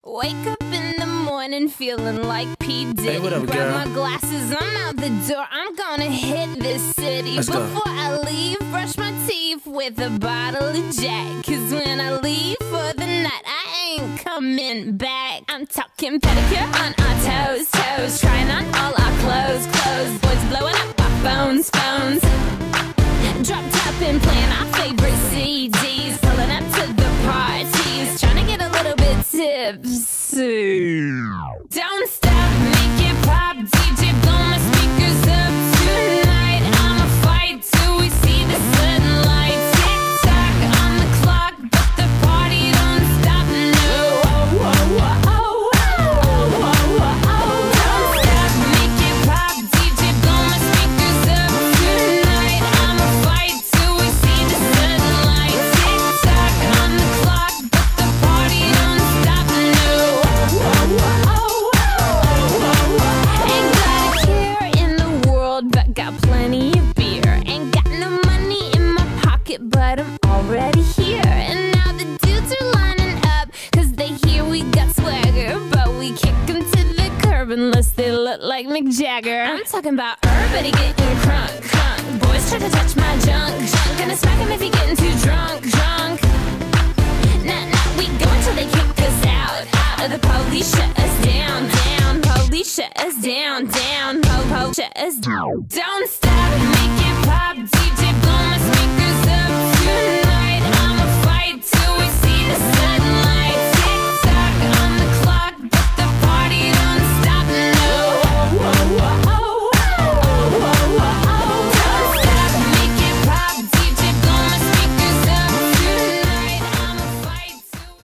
Wake up in the morning feeling like P. Diddy. Hey, what up, Grab girl? my glasses, I'm out the door. I'm gonna hit this city. Let's go. Before I leave, brush my teeth with a bottle of Jack. Cause when I leave for the night, I ain't coming back. I'm talking pedicure on our toes, toes. Trying on all our clothes, clothes. Boys blowing up our phones, phones. Drop top and playing our favorite CDs. Pulling up to the parties, trying to get a little bit tipsy. Don't stop, make it pop, DJ blow my speakers up tonight. I'ma fight till we see the sunlight. Tick tock on the clock, but the party don't stop. No, oh, oh, oh, oh, oh, oh, oh. Don't stop, make it pop, DJ blow my speakers up tonight. I'ma fight till we see the sunlight. Tick tock on the clock, but the party don't stop. No, oh, oh, oh, oh. Ain't got a care in the world, but got plenty of beer. Ain't got no money in my pocket, but I'm already here. And now the dudes are lining up, cause they hear we got swagger. But we kick them to the curb unless they look like Mick Jagger. I'm talking about everybody getting crunk, crunk. Boys try to touch my junk, junk. Gonna smack him if he getting too drunk, drunk. Nah, nah, we go until they kick us out, out. The police shut us down, down. Police shut us down, down. Shut us down. Don't